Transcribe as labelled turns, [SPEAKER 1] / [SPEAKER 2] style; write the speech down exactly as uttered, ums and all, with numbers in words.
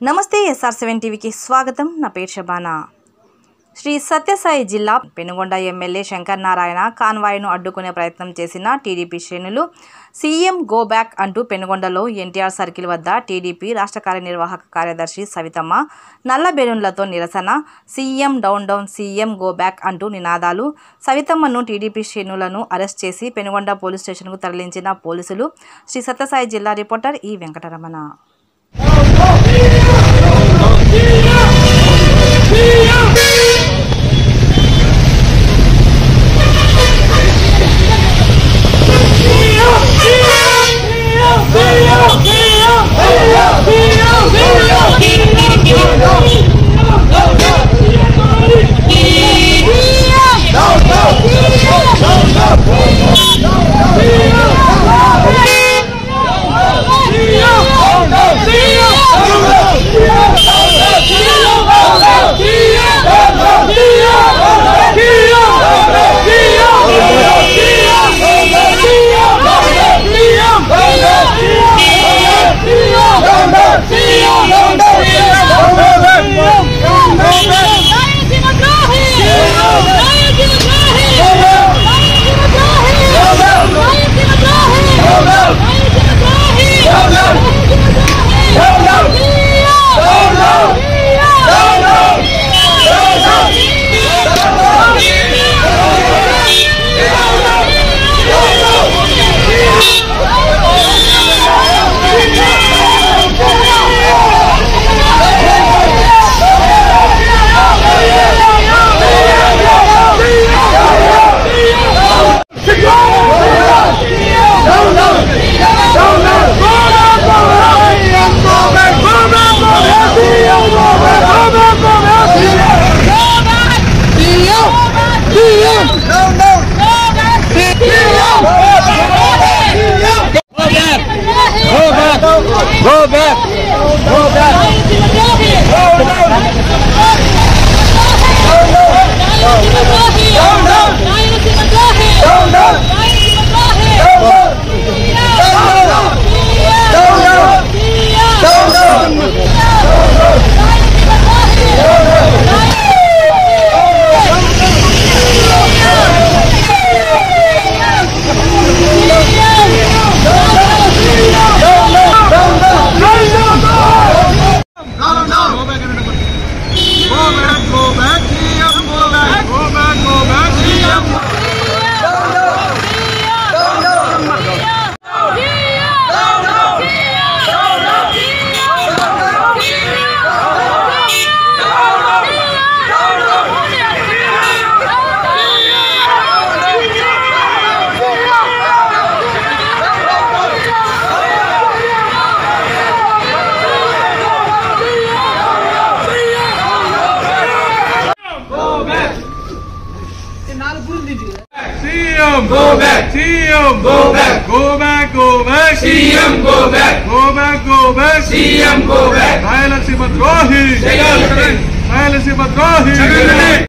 [SPEAKER 1] నమస్తే SR seven టీవీకి స్వాగతం. నా పేరు శబానా. శ్రీ సత్యసాయి జిల్లా పెనుగొండ ఎమ్మెల్యే శంకర్ నారాయణ కాన్వాయ్ను అడ్డుకునే ప్రయత్నం చేసిన టీడీపీ శ్రేణులు సీఎం గో బ్యాక్ అంటూ పెనుగొండలో ఎన్టీఆర్ సర్కిల్ వద్ద టీడీపీ రాష్ట్ర కార్యనిర్వాహక కార్యదర్శి సవితమ్మ నల్ల బెలూన్లతో నిరసన, CM down down CM go back అంటూ నినాదాలు. సవితమ్మను టీడీపీ శ్రేణులను అరెస్ట్ చేసి పెనుగొండ పోలీస్ స్టేషన్కు తరలించిన పోలీసులు. శ్రీ సత్యసాయి జిల్లా రిపోర్టర్ ఈ Venkataramana.
[SPEAKER 2] Go back! Go back!
[SPEAKER 3] C M go back. C M go back. Go back. Go back. C M go back. Go back. Go back. C M go back. Violence is not wrong. Violence is not wrong.